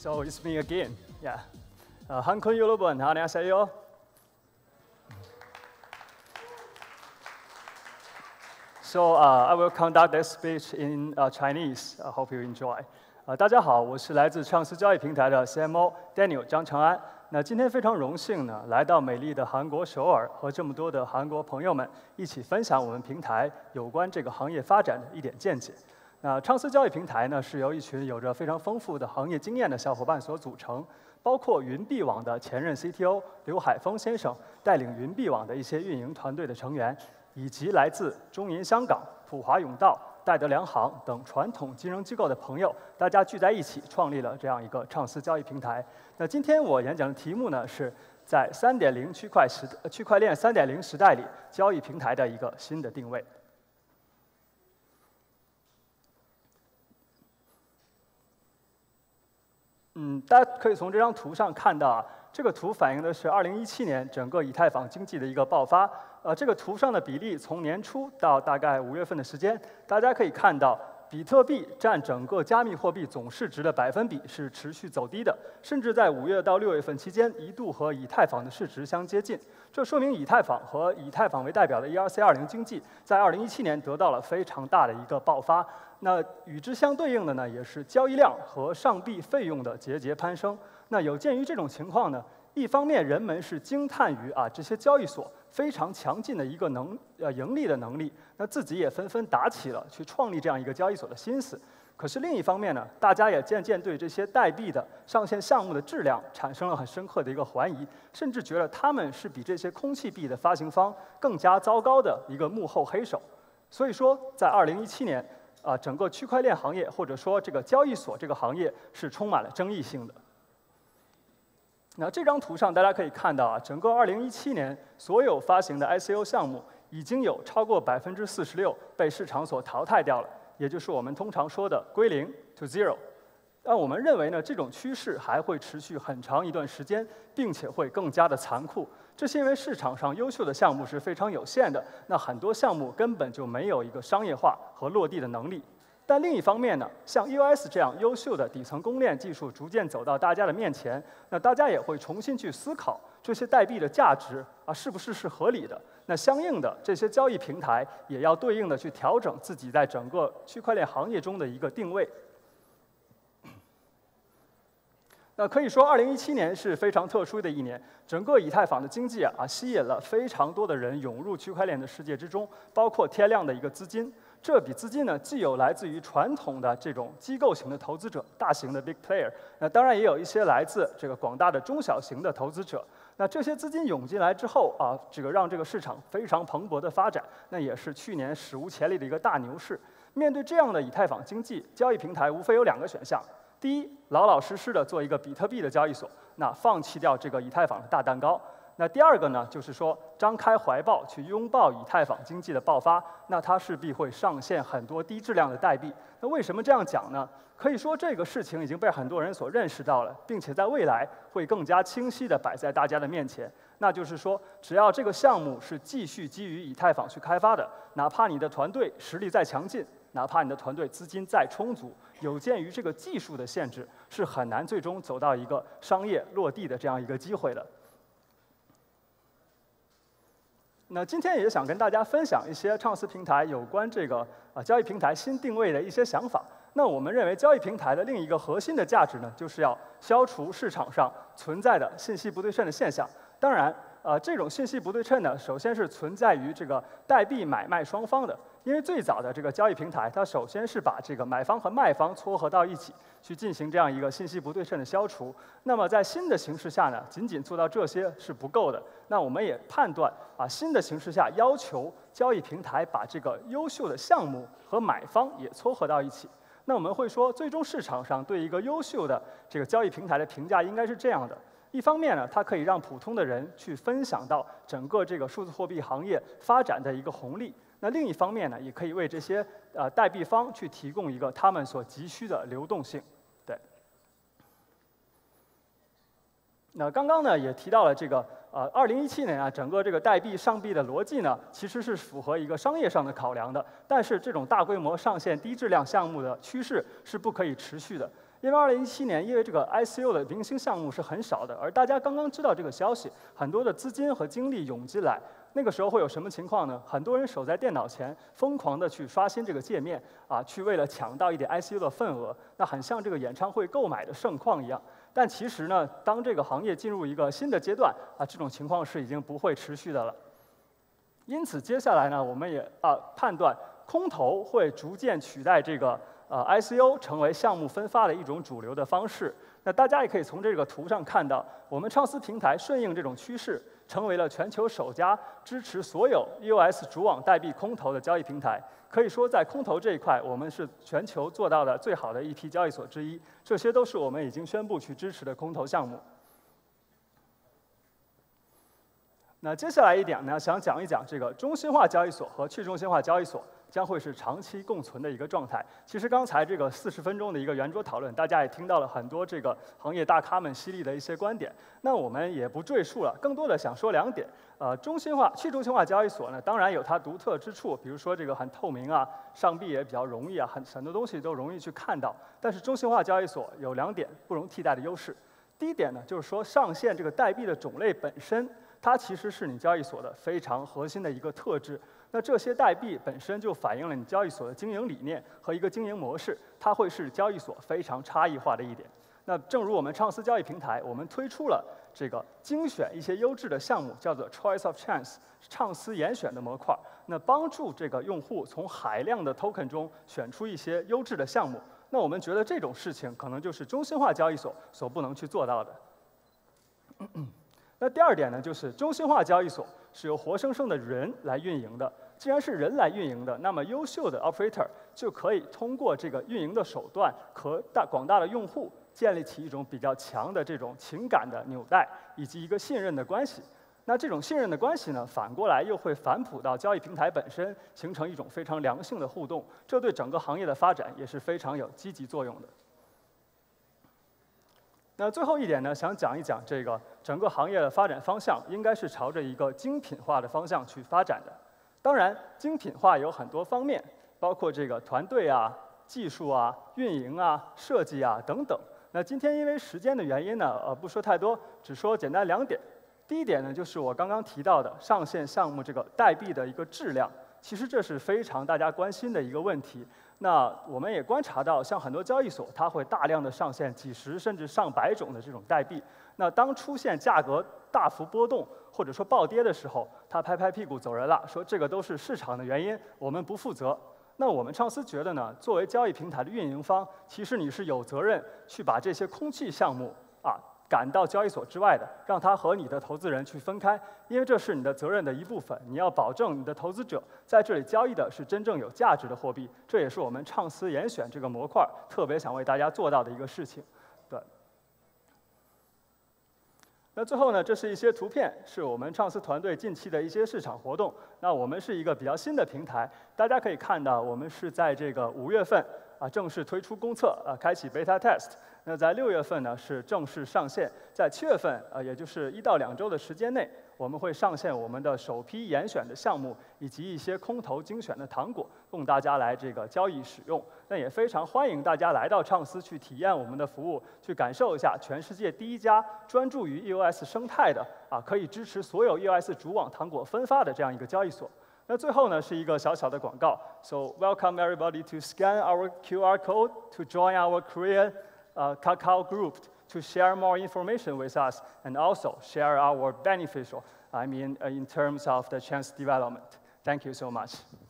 So it's me again. Yeah. 한국 여러분, 안녕하세요. So I will conduct this speech in Chinese. I hope you enjoy. 大家好，我是来自畅思交易平台的 CMO Daniel 张成安。那今天非常荣幸呢，来到美丽的韩国首尔，和这么多的韩国朋友们一起分享我们平台有关这个行业发展的一点见解。那畅思交易平台呢，是由一群有着非常丰富的行业经验的小伙伴所组成，包括云币网的前任 CTO 刘海峰先生带领云币网的一些运营团队的成员，以及来自中银香港、普华永道、戴德梁行等传统金融机构的朋友，大家聚在一起创立了这样一个畅思交易平台。那今天我演讲的题目呢，是在3.0区块链3.0时代里，交易平台的一个新的定位。大家可以从这张图上看到啊，这个图反映的是2017年整个以太坊经济的一个爆发。这个图上的比例从年初到大概5月份的时间，大家可以看到，比特币占整个加密货币总市值的百分比是持续走低的，甚至在5月到6月份期间一度和以太坊的市值相接近。这说明以太坊和以太坊为代表的 ERC-20 经济在2017年得到了非常大的一个爆发。那与之相对应的呢，也是交易量和上币费用的节节攀升。那有鉴于这种情况呢，一方面人们是惊叹于这些交易所非常强劲的一个盈利的能力，那自己也纷纷打起了去创立这样一个交易所的心思。可是另一方面呢，大家也渐渐对这些代币的上线项目的质量产生了很深刻的一个怀疑，甚至觉得他们是比这些空气币的发行方更加糟糕的一个幕后黑手。所以说，在2017年，整个区块链行业或者说这个交易所这个行业是充满了争议性的。那这张图上大家可以看到整个2017年所有发行的 ICO 项目已经有超过46%被市场所淘汰掉了，也就是我们通常说的归零 to zero。但我们认为呢，这种趋势还会持续很长一段时间，并且会更加的残酷。这是因为市场上优秀的项目是非常有限的，那很多项目根本就没有一个商业化和落地的能力。但另一方面呢，像 EOS 这样优秀的底层公链技术逐渐走到大家的面前，那大家也会重新去思考这些代币的价值是不是合理的。那相应的，这些交易平台也要对应的去调整自己在整个区块链行业中的一个定位。那可以说，2017年是非常特殊的一年，整个以太坊的经济吸引了非常多的人涌入区块链的世界之中，包括天量的一个资金。这笔资金呢，既有来自于传统的这种机构型的投资者，大型的 big player， 那当然也有一些来自这个广大的中小型的投资者。那这些资金涌进来之后让这个市场非常蓬勃的发展，那也是去年史无前例的一个大牛市。面对这样的以太坊经济，交易平台无非有2个选项：第一，老老实实的做一个比特币的交易所，那放弃掉这个以太坊的大蛋糕。那第二个呢，就是说张开怀抱去拥抱以太坊经济的爆发，那它势必会上线很多低质量的代币。那为什么这样讲呢？可以说这个事情已经被很多人所认识到了，并且在未来会更加清晰地摆在大家的面前。那就是说，只要这个项目是继续基于以太坊去开发的，哪怕你的团队实力再强劲，哪怕你的团队资金再充足，有鉴于这个技术的限制，是很难最终走到一个商业落地的这样一个机会的。那今天也想跟大家分享一些畅思平台有关这个交易平台新定位的一些想法。那我们认为交易平台的另一个核心的价值呢，就是要消除市场上存在的信息不对称的现象。当然，这种信息不对称呢，首先是存在于这个代币买卖双方的。因为最早的这个交易平台，它首先是把这个买方和卖方撮合到一起，去进行这样一个信息不对称的消除。那么在新的形势下呢，仅仅做到这些是不够的。那我们也判断新的形势下要求交易平台把这个优秀的项目和买方也撮合到一起。那我们会说，最终市场上对一个优秀的这个交易平台的评价应该是这样的：一方面呢，它可以让普通的人去分享到整个这个数字货币行业发展的一个红利。那另一方面呢，也可以为这些代币方去提供一个他们所急需的流动性。对。那刚刚呢也提到了这个2017年整个这个代币上币的逻辑呢，其实是符合一个商业上的考量的。但是这种大规模上线低质量项目的趋势是不可以持续的。 因为2017年，因为这个 ICO 的明星项目是很少的，而大家刚刚知道这个消息，很多的资金和精力涌进来。那个时候会有什么情况呢？很多人守在电脑前，疯狂的去刷新这个界面，去为了抢到一点 ICO 的份额，那很像这个演唱会购买的盛况一样。但其实呢，当这个行业进入一个新的阶段，这种情况是已经不会持续的了。因此，接下来呢，我们也判断空投会逐渐取代这个ICO 成为项目分发的一种主流的方式。那大家也可以从这个图上看到，我们畅思平台顺应这种趋势，成为了全球首家支持所有 EOS 主网代币空投的交易平台。可以说，在空投这一块，我们是全球做到的最好的一批交易所之一。这些都是我们已经宣布去支持的空投项目。那接下来一点呢，想讲一讲这个中心化交易所和去中心化交易所将会是长期共存的一个状态。其实刚才这个40分钟的一个圆桌讨论，大家也听到了很多这个行业大咖们犀利的一些观点。那我们也不赘述了，更多的想说2点。中心化、去中心化交易所呢，当然有它独特之处，比如说这个很透明啊，上币也比较容易啊，很多东西都容易去看到。但是中心化交易所有2点不容替代的优势。第一点呢，就是说上线这个代币的种类本身，它其实是你交易所的非常核心的一个特质。那这些代币本身就反映了你交易所的经营理念和一个经营模式，它会是交易所非常差异化的一点。那正如我们畅思交易平台，我们推出了这个精选一些优质的项目，叫做 Choice of Chance 畅思严选的模块，那帮助这个用户从海量的 token 中选出一些优质的项目。那我们觉得这种事情可能就是中心化交易所所不能去做到的。那第2点呢，就是中心化交易所是由活生生的人来运营的。既然是人来运营的，那么优秀的 operator 就可以通过这个运营的手段和广大的用户建立起一种比较强的这种情感的纽带以及一个信任的关系。那这种信任的关系呢，反过来又会反哺到交易平台本身，形成一种非常良性的互动，这对整个行业的发展也是非常有积极作用的。那最后一点呢，想讲一讲这个整个行业的发展方向，应该是朝着一个精品化的方向去发展的。当然，精品化有很多方面，包括这个团队啊、技术啊、运营啊、设计啊等等。那今天因为时间的原因呢，不说太多，只说简单2点。第一点呢，就是我刚刚提到的上线项目这个代币的一个质量，其实这是非常大家关心的一个问题。那我们也观察到，像很多交易所，它会大量的上线几十甚至上百种的这种代币。那当出现价格大幅波动或者说暴跌的时候，他拍拍屁股走人了，说这个都是市场的原因，我们不负责。那我们畅思觉得呢，作为交易平台的运营方，其实你是有责任去把这些空气项目赶到交易所之外的，让它和你的投资人去分开，因为这是你的责任的一部分。你要保证你的投资者在这里交易的是真正有价值的货币，这也是我们畅思严选这个模块特别想为大家做到的一个事情。对。那最后呢，这是一些图片，是我们畅思团队近期的一些市场活动。那我们是一个比较新的平台，大家可以看到，我们是在这个5月份正式推出公测，开启 beta test。那在6月份呢是正式上线，在7月份也就是1到2周的时间内，我们会上线我们的首批严选的项目以及一些空投精选的糖果，供大家来这个交易使用。那也非常欢迎大家来到畅思去体验我们的服务，去感受一下全世界第一家专注于 EOS 生态的可以支持所有 EOS 主网糖果分发的这样一个交易所。那最后呢是一个小小的广告 ，So welcome everybody to scan our QR code to join our Korean Kakao group to share more information with us and also share our beneficial, in terms of the chance development. Thank you so much.